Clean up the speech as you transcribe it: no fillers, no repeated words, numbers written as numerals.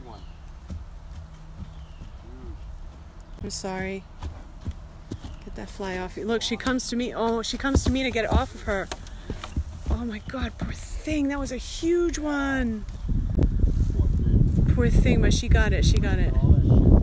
one. I'm sorry. Get that fly off. Look, she comes to me. Oh, she comes to me to get it off of her. Oh my God, poor thing. That was a huge one. Poor thing, but she got it. She got it.